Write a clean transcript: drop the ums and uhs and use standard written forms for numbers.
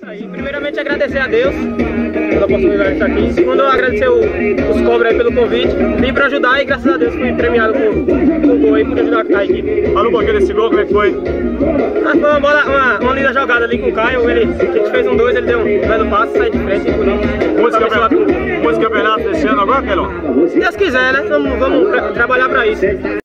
Primeiramente agradecer a Deus pela oportunidade de estar aqui. Segundo, agradecer os cobras aí pelo convite. Vim pra ajudar e graças a Deus fui premiado com o gol aí por ajudar a equipe. Fala um pouquinho desse gol, como é que foi? Foi uma linda jogada ali com o Caio. A gente fez um 2, ele deu um belo passo, saiu de frente e bonito. Muitos campeonatos desse ano agora, Kelon? Se Deus quiser, né? Vamos trabalhar pra isso.